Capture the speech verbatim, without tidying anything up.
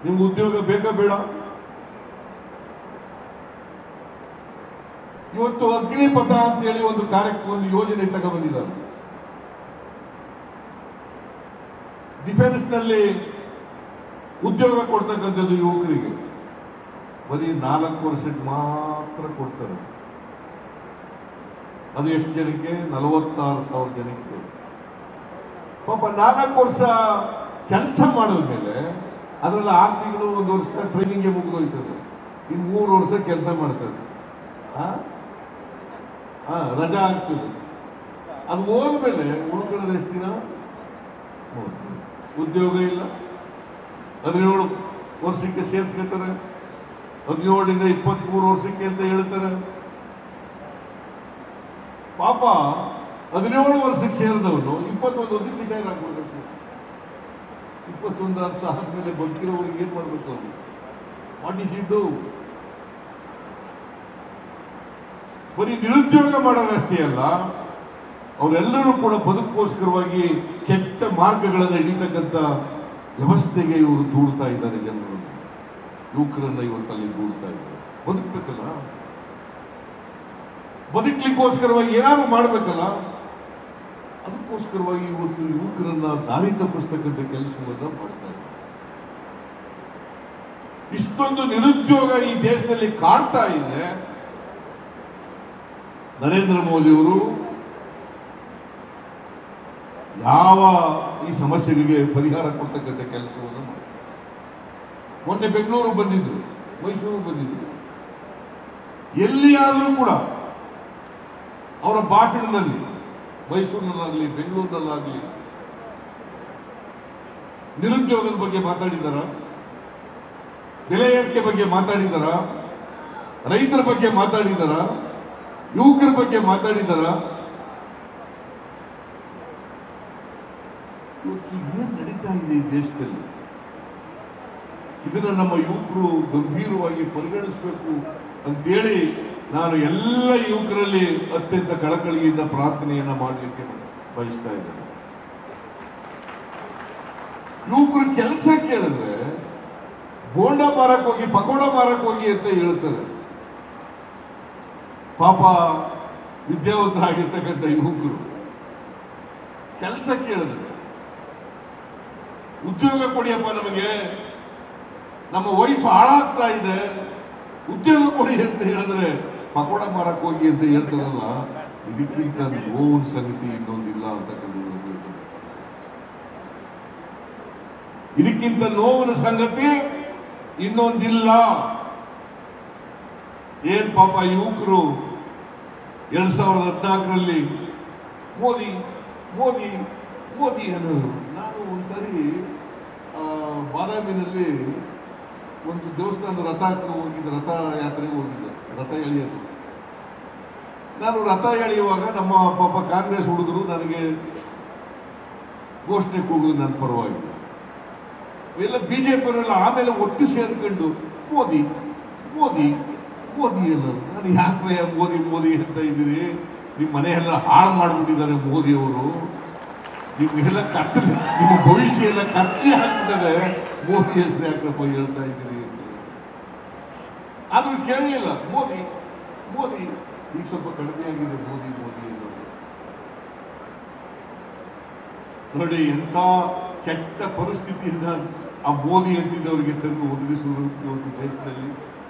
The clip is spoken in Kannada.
ನಿಮ್ಗೆ ಉದ್ಯೋಗ ಬೇಕಾ ಬೇಡ? ಇವತ್ತು ಅಗ್ನಿಪಥ ಅಂತ ಹೇಳಿ ಒಂದು ಕಾರ್ಯಕ್ರಮ, ಒಂದು ಯೋಜನೆ ತಗೊಂಡ್ಬಂದಿದ್ದಾರೆ. ಡಿಫೆನ್ಸ್ ನಲ್ಲಿ ಉದ್ಯೋಗ ಕೊಡ್ತಕ್ಕಂಥದ್ದು ಯುವಕರಿಗೆ ಬರೀ ನಾಲ್ಕು ವರ್ಷಕ್ಕೆ ಮಾತ್ರ ಕೊಡ್ತಾರೆ. ಅದು ಎಷ್ಟು ಜನಕ್ಕೆ? ನಲವತ್ತಾರು ಸಾವಿರ ಜನಕ್ಕೆ. ಪಾಪ ನಾಲ್ಕು ವರ್ಷ ಕೆಲಸ ಮಾಡಿದ ಮೇಲೆ ಅದರಲ್ಲಿ ಆರು ತಿಂಗಳು ಒಂದು ವರ್ಷ ಟ್ರೈನಿಂಗ್ಗೆ ಮುಗಿದೋಯ್ತದೆ. ಇನ್ನು ಮೂರು ವರ್ಷ ಕೆಲಸ ಮಾಡ್ತಾರೆ, ಹಾ ರಜಾ ಆಗ್ತದೆ. ಅದು ಹೋದ್ಮೇಲೆ ಉಳ್ಕೊಳ್ಳೋದು ಎಷ್ಟು ದಿನ? ಉದ್ಯೋಗ ಇಲ್ಲ. ಹದಿನೇಳು ವರ್ಷಕ್ಕೆ ಸೇರಿಸ್ಕೊತಾರೆ, ಹದಿನೇಳರಿಂದ ಇಪ್ಪತ್ಮೂರು ವರ್ಷಕ್ಕೆ ಅಂತ ಹೇಳ್ತಾರೆ. ಪಾಪ ಹದಿನೇಳು ವರ್ಷಕ್ಕೆ ಸೇರಿದವನು ಇಪ್ಪತ್ತೊಂದು ವರ್ಷಕ್ಕೆ ರಿಟೈರ್ ಆಗ್ಬಿಡ್ಬೇಕು. ಇಪ್ಪತ್ತೊಂದು ವರ್ಷ ಆದ್ಮೇಲೆ ಬದುಕಿರೋರಿಗೆ ಏನ್ ಮಾಡ್ಬೇಕು? ಅವರು ವಾಟ್ ಇಸ್ ಇಟ್ ಡೂ? ಬರೀ ನಿರುದ್ಯೋಗ ಮಾಡೋದಷ್ಟೇ ಅಲ್ಲ, ಅವರೆಲ್ಲರೂ ಕೂಡ ಬದುಕೋಸ್ಕರವಾಗಿ ಕೆಟ್ಟ ಮಾರ್ಗಗಳನ್ನು ಹಿಡಿತಕ್ಕಂಥ ವ್ಯವಸ್ಥೆಗೆ ಇವರು ದೂಡ್ತಾ ಇದ್ದಾರೆ. ಜನರನ್ನು, ಯುವಕರನ್ನ ಇವತ್ತಲ್ಲಿ ದೂಡ್ತಾ ಇದ್ದಾರೆ. ಬದುಕಬೇಕಲ್ಲ, ಬದುಕಲಿಕ್ಕೋಸ್ಕರವಾಗಿ ಏನಾದ್ರು ಮಾಡಬೇಕಲ್ಲ, ಅದಕ್ಕೋಸ್ಕರವಾಗಿ ಇವತ್ತು ಯುವಕರನ್ನ ದಾರಿ ತಪ್ಪಿಸ್ತಕ್ಕಂಥ ಕೆಲಸವನ್ನ ಮಾಡ್ತಾ ಇದ್ದಾರೆ. ಇಷ್ಟೊಂದು ನಿರುದ್ಯೋಗ ಈ ದೇಶದಲ್ಲಿ ಕಾಡ್ತಾ ಇದೆ. ನರೇಂದ್ರ ಮೋದಿಯವರು ಯಾವ ಈ ಸಮಸ್ಯೆಗಳಿಗೆ ಪರಿಹಾರ ಕೊಡ್ತಕ್ಕಂಥ ಕೆಲಸವನ್ನು ಮಾಡ್ತಾರೆ. ಮೊನ್ನೆ ಬೆಂಗಳೂರು ಬಂದಿದ್ರು, ಮೈಸೂರು ಬಂದಿದ್ರು. ಎಲ್ಲಿಯಾದರೂ ಕೂಡ ಅವರ ಭಾಷಣದಲ್ಲಿ, ಮೈಸೂರಿನಲ್ಲಾಗಲಿ ಬೆಂಗಳೂರಿನಲ್ಲಾಗಲಿ, ನಿರುದ್ಯೋಗದ ಬಗ್ಗೆ ಮಾತಾಡಿದಾರ? ಬೆಲೆ ಏರಿಕೆ ಬಗ್ಗೆ ಮಾತಾಡಿದಾರ? ರೈತರ ಬಗ್ಗೆ ಮಾತಾಡಿದಾರ? ಯುವಕರ ಬಗ್ಗೆ ಮಾತಾಡಿದಾರ? ಇವತ್ತು ಏನ್ ನಡೀತಾ ಇದೆ ಈ ದೇಶದಲ್ಲಿ? ಇದನ್ನ ನಮ್ಮ ಯುವಕರು ಗಂಭೀರವಾಗಿ ಪರಿಗಣಿಸಬೇಕು ಅಂತೇಳಿ ನಾನು ಎಲ್ಲ ಯುವಕರಲ್ಲಿ ಅತ್ಯಂತ ಕಳಕಳಿಯಿಂದ ಪ್ರಾರ್ಥನೆಯನ್ನ ಮಾಡಲಿಕ್ಕೆ ಬಯಸ್ತಾ ಇದ್ದೇನೆ. ಯುವಕರು ಕೆಲಸ ಕೇಳಿದ್ರೆ ಬೋಂಡ ಮಾರಕ್ ಹೋಗಿ, ಪಕೋಡ ಮಾರಕ್ ಹೋಗಿ ಅಂತ ಹೇಳ್ತಾರೆ. ಪಾಪ ವಿದ್ಯಾವಂತರಾಗಿರ್ತಕ್ಕಂಥ ಯುವಕರು ಕೆಲಸ ಕೇಳಿದ್ರೆ, ಉದ್ಯೋಗ ಕೊಡಿಯಪ್ಪ, ನಮಗೆ ನಮ್ಮ ವಯಸ್ಸು ಹಾಳಾಗ್ತಾ ಇದೆ, ಉದ್ಯೋಗ ಕೊಡಿ ಅಂತ ಹೇಳಿದ್ರೆ ಪಕೋಡ ಮಾರಕ್ ಹೋಗಿ ಅಂತ ಹೇಳ್ತಾರಲ್ಲ, ಇದಕ್ಕಿಂತ ನೋವಿನ ಸಂಗತಿ ಇನ್ನೊಂದಿಲ್ಲ ಅಂತಕ್ಕಂಥ, ಇದಕ್ಕಿಂತ ನೋವಿನ ಸಂಗತಿ ಇನ್ನೊಂದಿಲ್ಲ. ಏನ್ ಪಾಪ ಯುವಕರು ಎರಡ್ ಸಾವಿರದ ಹದಿನಾಲ್ಕರಲ್ಲಿ ಮೋದಿ ಮೋದಿ ಮೋದಿ ಅನ್ನೋರು. ನಾನು ಒಂದ್ಸರಿ ಬಾದಾಮಿನಲ್ಲಿ ಒಂದು ದೇವಸ್ಥಾನದ ರಥ ಹೋಗಿದ್ದೆ, ರಥ ಯಾತ್ರೆಗೆ ಹೋಗಿದ್ದೆ, ರಥ ಎಳೆಯೋದು. ನಾನು ರಥ ಎಳೆಯುವಾಗ ನಮ್ಮ ಪಾಪ ಕಾಂಗ್ರೆಸ್ ಹುಡುಗರು ನನಗೆ ಘೋಷಣೆ ಕೂಗುದು ನನ್ನ ಪರವಾಗಿ. ಎಲ್ಲ ಬಿಜೆಪಿಯವರೆಲ್ಲ ಆಮೇಲೆ ಒಟ್ಟು ಸೇರ್ಕೊಂಡು ಮೋದಿ ಮೋದಿ ಮೋದಿ ಅನ್ನೋದು. ನಾನು ಯಾಕೆ ಮೋದಿ ಮೋದಿ ಅಂತ ಇದ್ದೀರಿ? ನಿಮ್ಮ ಮನೆಯೆಲ್ಲ ಹಾಳು ಮಾಡಿಬಿಟ್ಟಿದ್ದಾರೆ ಮೋದಿಯವರು, ನಿಮ್ಗೆಲ್ಲ ಕತ್ತ, ನಿಮ್ಮ ಭವಿಷ್ಯ ಎಲ್ಲ ಕತ್ತಿ ಹಾಕ್ಬಿಟ್ಟದೆ, ಮೋದಿ ಹೆಸರು ಯಾಕಪ್ಪ ಹೇಳ್ತಾ ಇದ್ದೀರಿ ಅಂತ. ಆದ್ರೂ ಕೇಳಲಿಲ್ಲ. ಮೋದಿ ಮೋದಿ ಈಗ ಸ್ವಲ್ಪ ಕಡಿಮೆ ಆಗಿದೆ, ಮೋದಿ ಮೋದಿ ಅನ್ನೋದು. ನೋಡಿ, ಎಂಥ ಕೆಟ್ಟ ಪರಿಸ್ಥಿತಿಯಿಂದ ಆ ಮೋದಿ ಅಂತಿದ್ದವರಿಗೆ ತಂದು ಒದಗಿಸುವುದು ಇವತ್ತು ದೇಶದಲ್ಲಿ.